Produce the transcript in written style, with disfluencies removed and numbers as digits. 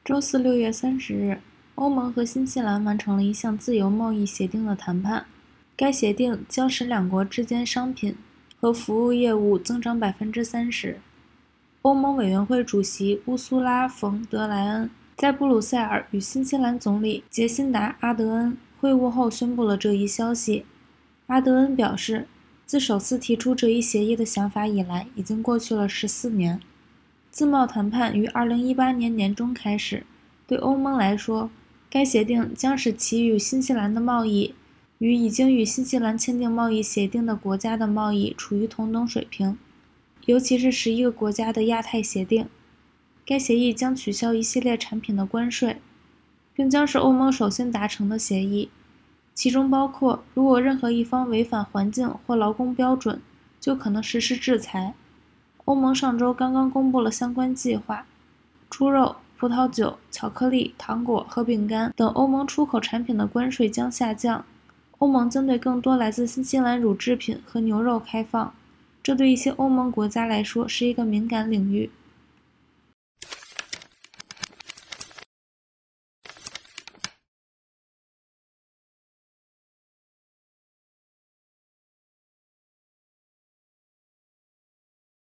周四6月30日，欧盟和新西兰完成了一项自由贸易协定的谈判。该协定将使两国之间商品和服务业务增长30%。欧盟委员会主席乌苏拉·冯德莱恩在布鲁塞尔与新西兰总理杰辛达·阿德恩会晤后宣布了这一消息。阿德恩表示，自首次提出这一协议的想法以来，已经过去了14年。自贸谈判于2018年年中开始，对欧盟来说，该协定将使其与新西兰的贸易与已经与新西兰签订贸易协定的国家的贸易处于同等水平，尤其是11个国家的亚太协定。该协议将取消一系列产品的关税，并将是欧盟首先达成的协议，其中包括如果任何一方违反环境或劳工标准，就可能实施制裁。欧盟上周刚刚公布了相关计划，猪肉、葡萄酒、巧克力、糖果和饼干等欧盟出口产品的关税将下降。欧盟将对更多来自新西兰乳制品和牛肉开放，这对一些欧盟国家来说是一个敏感领域。